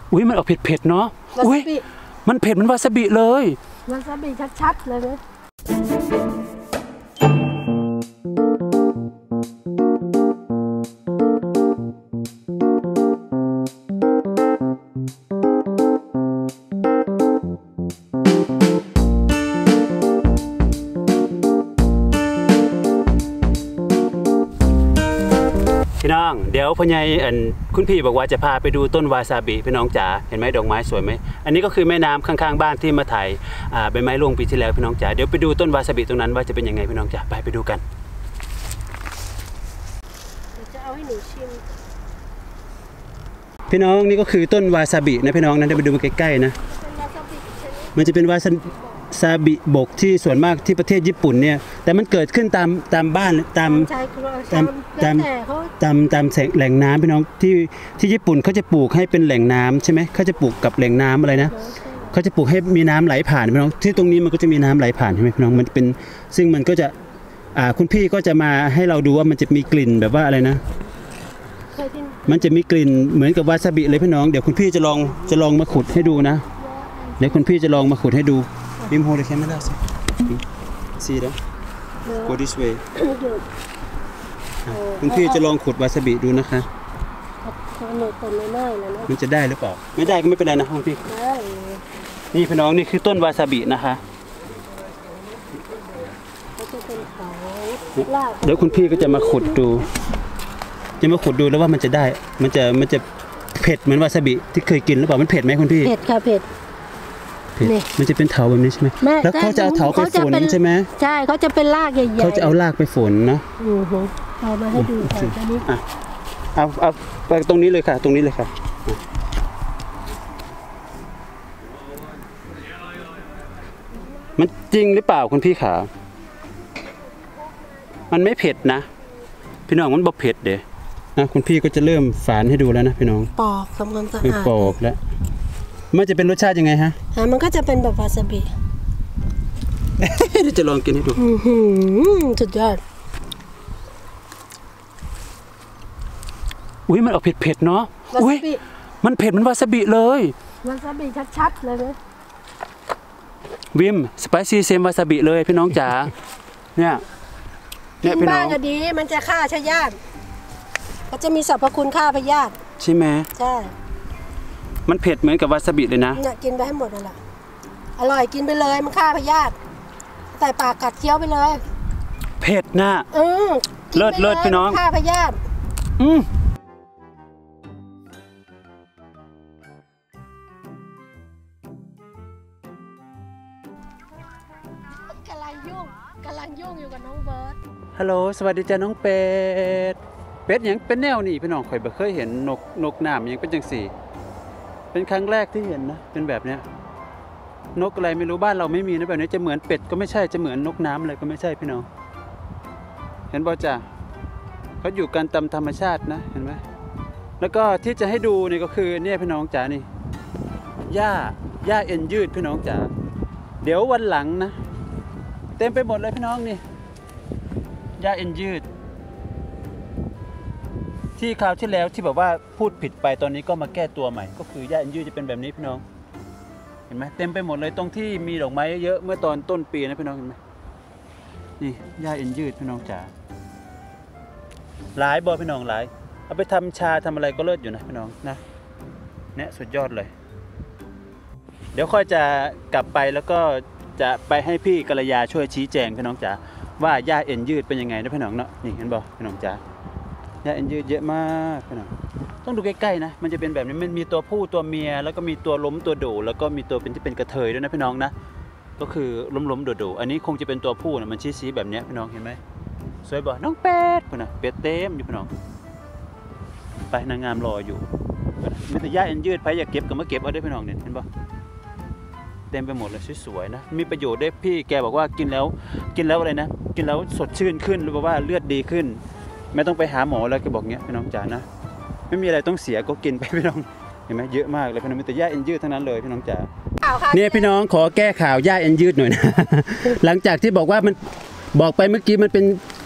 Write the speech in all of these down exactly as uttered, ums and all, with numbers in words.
อุ้ยมันออกเผ็ดๆเนาะอุ้ยมันเผ็ดมันวาซาบิเลยวาซาบิชัดๆเลยไหมพี่น้องเดี๋ยวพ่อใหญ่อันคุณพี่บอกว่าจะพาไปดูต้นวาซาบิพี่น้องจ๋าเห็นไหมดอกไม้สวยไหมอันนี้ก็คือแม่น้ำข้างๆบ้านที่มาถ่ายใบไม้ร่วงปีที่แล้วพี่น้องจ๋าเดี๋ยวไปดูต้นวาซาบิตรงนั้นว่าจะเป็นยังไงพี่น้องจ๋าไปไปดูกันจะเอาให้หนูชิมพี่น้องนี่ก็คือต้นวาซาบินะพี่น้องนะเดี๋ยวไปดูใกล้ๆนะมันจะเป็นวาซาบิบกที่ส่วนมากที่ประเทศญี่ปุ่นเนี่ยแต่มันเกิดขึ้นตามตามบ้านตามตามตามตามตามแหล่งน้ำพี่น้องที่ที่ญี่ปุ่นเขาจะปลูกให้เป็นแหล่งน้ำใช่ไหมเขาจะปลูกกับแหล่งน้ำอะไรนะเขาจะปลูกให้มีน้ำไหลผ่านพี่น้องที่ตรงนี้มันก็จะมีน้ำไหลผ่านใช่ไหมพี่น้องมันเป็นซึ่งมันก็จะอ่าคุณพี่ก็จะมาให้เราดูว่ามันจะมีกลิ่นแบบว่าอะไรนะมันจะมีกลิ่นเหมือนกับวาซาบิเลยพี่น้องเดี๋ยวคุณพี่จะลองจะลองมาขุดให้ดูนะเดี๋ยวคุณพี่จะลองมาขุดให้ดูบิมโฮเดแคมเมล่าสิซีนะ go this way คุณพี่จะลองขุดวาซาบิดูนะคะมันจะได้หรือเปล่าไม่ได้ก็ไม่เป็นไรนะคุณพี่นี่พี่น้องนี่คือต้นวาซาบินะคะเดี๋ยวคุณพี่ก็จะมาขุดดูจะมาขุดดูแล้วว่ามันจะได้มันจะมันจะเผ็ดเหมือนวาซาบิที่เคยกินหรือเปล่ามันเผ็ดไหมคุณพี่เผ็ดค่ะเผ็ดมันจะเป็นเถาแบบนี้ใช่ไหมแล้วเขาจะเอาเถาไปฝนใช่ไหมใช่เขาจะเป็นรากใหญ่ๆเขาจะเอารากไปฝนเนาะเอามาให้ดูค่ะตรงนี้เอาเอาไปตรงนี้เลยค่ะตรงนี้เลยค่ะมันจริงหรือเปล่าคุณพี่ขามันไม่เผ็ดนะพี่น้องมันบ่เผ็ดเด้นะคุณพี่ก็จะเริ่มฝานให้ดูแล้วนะพี่น้องปอกทำความสะอาดปอกแล้วมันจะเป็นรสชาติยังไงฮะอ่ามันก็จะเป็นแบบวาซาบิเดี๋ยวจะลองกินให้ดูสุดยอดอุ้ยมันออกเผ็ดๆเนาะอุ้ยมันเผ็ดมันวาซาบิเลยวาซาบิชัดๆเลยไหมวิมสไปซี่เซมวาซาบิเลยพี่น้องจ๋าเนี่ยเนี่ยพี่น้องบ้างก็ดีมันจะฆ่าพยาธิก็จะมีสรรพคุณฆ่าพยาธิใช่ไหมใช่มันเผ็ดเหมือนกับวาซาบิเลยนะเนี่ยกินไปให้หมดเลยล่ะอร่อยกินไปเลยมันฆ่าพยาธิใส่ปากกัดเคี้ยวไปเลยเผ็ดนะอืมเลิศเลิศพี่น้องฆ่าพยาธิอืมกำลังยุ่งกำลังยุ่งอยู่กับน้องเบิร์ดฮัลโหลสวัสดีจ้าน้องเป็ดเป็ดยังเป็นแนวนี่พี่น้องข่อยบ่เคยเห็นนกนกน้ำยังเป็นจังสี่เป็นครั้งแรกที่เห็นนะเป็นแบบเนี้ยนกอะไรไม่รู้บ้านเราไม่มีนะแบบนี้จะเหมือนเป็ดก็ไม่ใช่จะเหมือนนกน้ำอะไรก็ไม่ใช่พี่น้องเห็นบ่จ้าเขาอยู่กันตามธรรมชาตินะเห็นไหมแล้วก็ที่จะให้ดูนี่ก็คือเนี่ยพี่น้องจ๋านี่หญ้าหญ้าเอ็นยืดพี่น้องจ๋าเดี๋ยววันหลังนะเต็มไปหมดเลยพี่น้องนี่หญ้าเอ็นยืดที่คราวที่แล้วที่แบบว่าพูดผิดไปตอนนี้ก็มาแก้ตัวใหม่ก็คือหญ้าเอ็นยืดจะเป็นแบบนี้พี่น้องเห็นไหมเต็มไปหมดเลยตรงที่มีดอกไม้เยอะเมื่อตอนต้นปีนะพี่น้องเห็นไหมนี่หญ้าเอ็นยืดพี่น้องจ๋าหลายบ่อพี่น้องหลายเอาไปทำชาทำอะไรก็เลิศอยู่นะพี่น้องนะเนี่ยสุดยอดเลยเดี๋ยวค่อยจะกลับไปแล้วก็จะไปให้พี่กัลยาช่วยชี้แจงพี่น้องจ๋าว่าหญ้าเอ็นยืดเป็นยังไงนะพี่น้องเนาะนี่เห็นบ่พี่น้องจ๋าหญ้าเอ็นยืดเยอะมากพี่น้องต้องดูใกล้ๆนะมันจะเป็นแบบนี้มันมีตัวผู้ตัวเมียแล้วก็มีตัวล้มตัวโดแล้วก็มีตัวเป็นที่เป็นกระเทยด้วยนะพี่น้องนะก็คือล้มๆโดๆอันนี้คงจะเป็นตัวผู้นะมันชี้ๆแบบนี้พี่น้องเห็นไหมสวยบ่น้องเป็ดพี่น้องเป็ดเต็มอยู่พี่น้องไปนางงามรออยู่มีแต่หญ้าเอ็นยืดไปอยากเก็บก็มาเก็บเอาได้พี่น้องเนี่ยเห็นบ่เต็มไปหมดเลยสวยๆนะมีประโยชน์ได้พี่แกบอกว่ากินแล้วกินแล้วอะไรนะกินแล้วสดชื่นขึ้นหรือว่าเลือดดีขึ้นไม่ต้องไปหาหมอแล้วแกบอกเงี้ยพี่น้องจ๋านะไม่มีอะไรต้องเสียก็กินไปพี่น้องเห็นไหมเยอะมากเลยพี่น้องมีแต่หญ้าเอ็นยืดทั้งนั้นเลยพี่น้องจ๋าเนี่ยพี่น้องขอแก้ข่าวหญ้าเอ็นยืดหน่อยนะ หลังจากที่บอกว่ามันบอกไปเมื่อกี้มันเป็น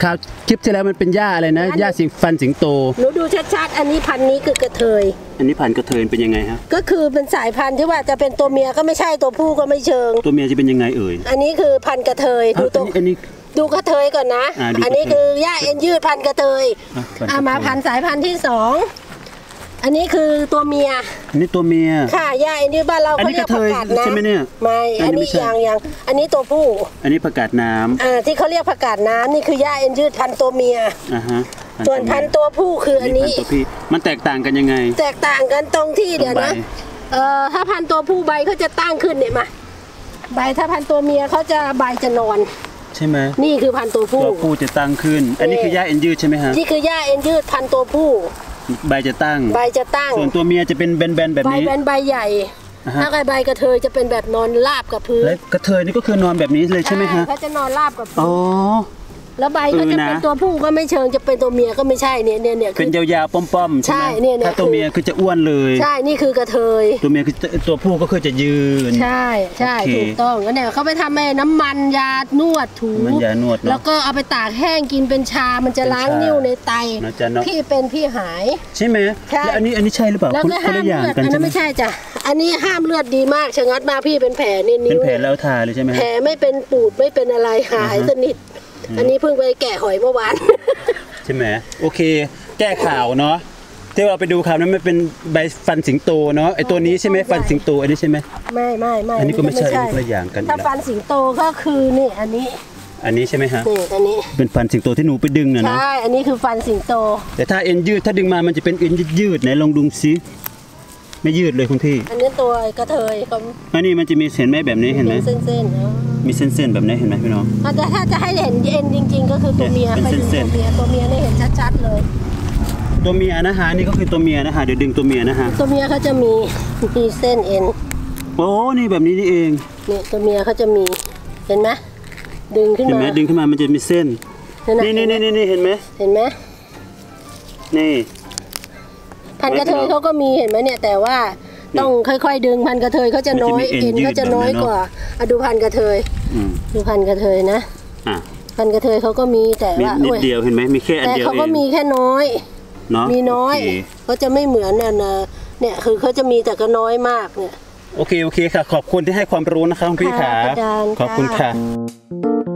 คราวคลิปที่แล้วมันเป็นหญ้าอะไรนะหญ้าสิงฟันสิงโตหนูดูชัดๆอันนี้พันธุ์นี้คือกระเทยอันนี้พันธุ์กระเทยเป็นยังไงฮะก็คือเป็นสายพันธุ์ที่ว่าจะเป็นตัวเมียก็ไม่ใช่ตัวผู้ก็ไม่เชิงตัวเมียจะเป็นยังไงเอ่ยอันนี้คือพันธุ์กระเทยดูตัวอันนี้ดูกระเทยก่อนนะ อันนี้คือหญ้าเอ็นยืดพันธุ์กระเทยอ่ามาพันธุ์สายพันธุ์ที่สองอันนี้คือตัวเมียอันนี้ตัวเมียค่ะหญ้าเอ็นยืดบ้านเราเขาเรียกผักกาดน้ำใช่ไหมเนี่ยไม่อันนี้ยังยังอันนี้ตัวผู้อันนี้ผักกาดน้ำอ่าที่เขาเรียกผักกาดน้ำนี่คือหญ้าเอ็นยืดพันธุ์ตัวเมียอ่าฮะส่วนพันธุ์ตัวผู้คืออันนี้มันแตกต่างกันยังไงแตกต่างกันตรงที่เดี๋ยวนะเอ่อถ้าพันธุ์ตัวผู้ใบเขาจะตั้งขึ้นเนี่ยมาใบถ้าพันธุ์ตัวเมียเขาจะใบจะนอนใช่ไหมนี่คือพันธุ์ตัวผู้ตัวผู้จะตั้งขึ้นอันนี้คือหญ้าเอ็นยืดใช่ไหมฮะนี่คือหญ้าเอ็นยืดพันธุ์ตัวผู้ใบจะตั้งใบจะตั้งส่วนตัวเมียจะเป็นแบนๆแบบนี้ใบแบนใบใหญ่ถ้าใบกระเทยจะเป็นแบบนอนราบกับพื้นและกระเทยนี่ก็คือนอนแบบนี้เลยใช่ไหมฮะเขาจะนอนราบกับพื้นอ๋อแล้วใบก็จะเป็นตัวผู้ก็ไม่เชิงจะเป็นตัวเมียก็ไม่ใช่เนี่ยเนี่ยเนี่ยเป็นยาวๆป้อมๆใช่ไหมถ้าตัวเมียคือจะอ้วนเลยใช่นี่คือกระเทยตัวเมียคือตัวผู้ก็คือจะยืนใช่ใช่ถูกต้องแล้วเนี่ยเขาไปทำให้น้ำมันยานวดถูแล้วก็เอาไปตากแห้งกินเป็นชามันจะล้างนิ่วในไตพี่เป็นพี่หายใช่ไหมใช่แล้วอันนี้อันนี้ใช่หรือเปล่าแล้วก็ห้ามเลือดอันนั้นไม่ใช่จ้ะอันนี้ห้ามเลือดดีมากชะงัดมาพี่เป็นแผลนี่นิ้วเป็นแผลแล้วทาเลยใช่ไหมแผลไม่เป็นปูดไม่เป็นอะไรหายสนิทอันนี้เพิ่งไปแกะหอยเมื่อวานใช่ไหมโอเคแก้ข่าวเนาะที่เราไปดูข่าวนั้นมันเป็นใบฟันสิงโตเนาะไอตัวนี้ใช่ไหมฟันสิงโตอันนี้ใช่ไหมไม่ไม่ไม่อันนี้ก็ไม่ใช่คนละอย่างกันถ้าฟันสิงโตก็คือนี่อันนี้อันนี้ใช่ไหมฮะนี่อันนี้เป็นฟันสิงโตที่หนูไปดึงนะเนาะใช่อันนี้คือฟันสิงโตแต่ถ้าเอ็นยืดถ้าดึงมามันจะเป็นเอ็นยืดไหนลองดูซิไม่ยืดเลยคุณพี่อันนี้ตัวกระเทยก็อันนี้มันจะมีเส้นไหมแบบนี้เห็นไหมเส้นๆมีเส้นๆแบบนี้เห็นไหมพี่น้องแต่ถ้าจะให้เห็นเอ็นจริงๆก็คือตัวเมียไปดึงตัวเมียตัวเมียนี่เห็นชัดๆเลยตัวเมียนะฮะนี่ก็คือตัวเมียนะฮะเดี๋ยวดึงตัวเมียนะฮะตัวเมียเขาจะมีมีเส้นเอ็นโอ้นี่แบบนี้นี่เองนี่ตัวเมียเขาจะมีเห็นไหมดึงขึ้นมาเห็นไหมดึงขึ้นมามันจะมีเส้นนี่นี่นี่นี่เห็นไหมเห็นไหมนี่พันกระเทยเขาก็มีเห็นไหมเนี่ยแต่ว่าต้องค่อยๆดึงพันกระเทยเขาจะน้อยเอ็นเขาจะน้อยกว่าอะดูพันกระเทยดูพันกระเทยนะพันกระเทยเขาก็มีแต่ว่านิดเดียวเห็นไหมมีแค่อันเดียวแต่เขาก็มีแค่น้อยมีน้อยเขาจะไม่เหมือนน่ะนะเนี่ยคือเขาจะมีแต่ก็น้อยมากเนี่ยโอเคโอเคค่ะขอบคุณที่ให้ความรู้นะครับพี่ขาขอบคุณค่ะ